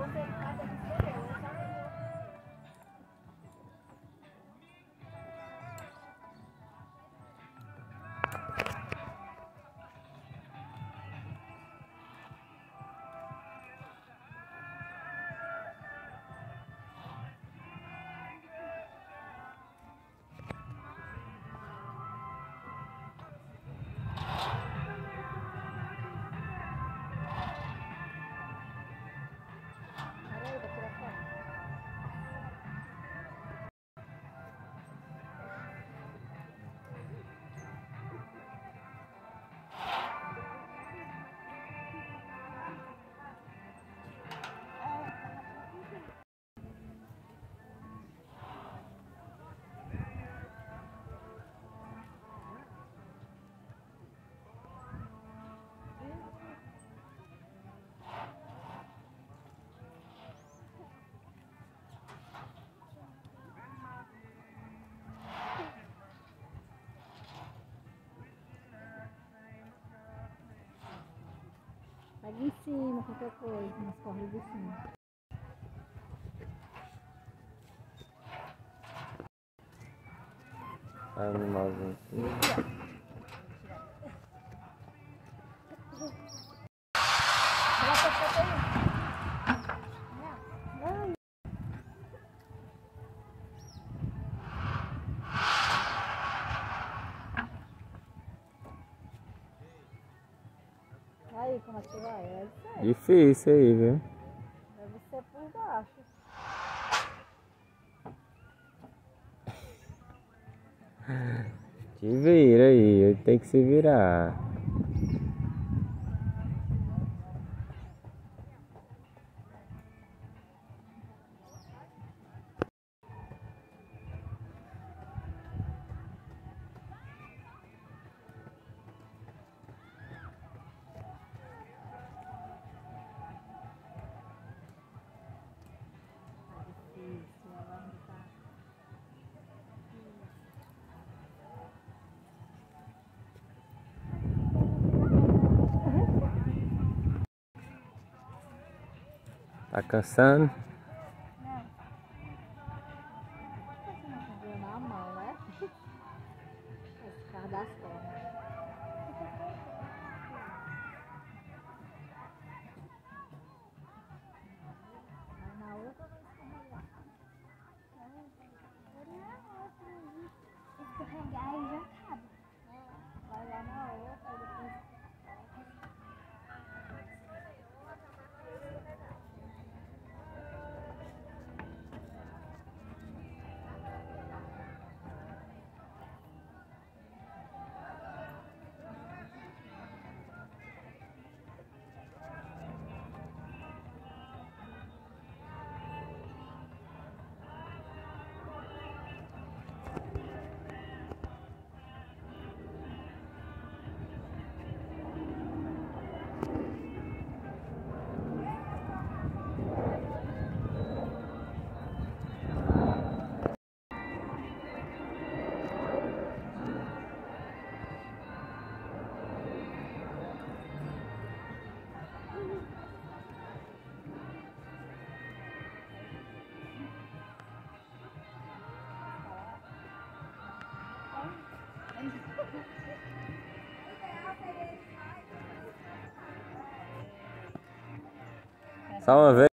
Pega em cima, qualquer coisa, nas cordas de cima. Animalzinho aqui. Aí, como é que vai? É isso aí. Difícil aí, viu? Deve ser por baixo. Te vira aí, tem que se virar. Tá cansando? Não. Você não segura na mão, né? Esse carro das cordas. Vai na outra, vai escorregar. Escorregar e já acaba. Vai lá na outra e depois... Só uma vez.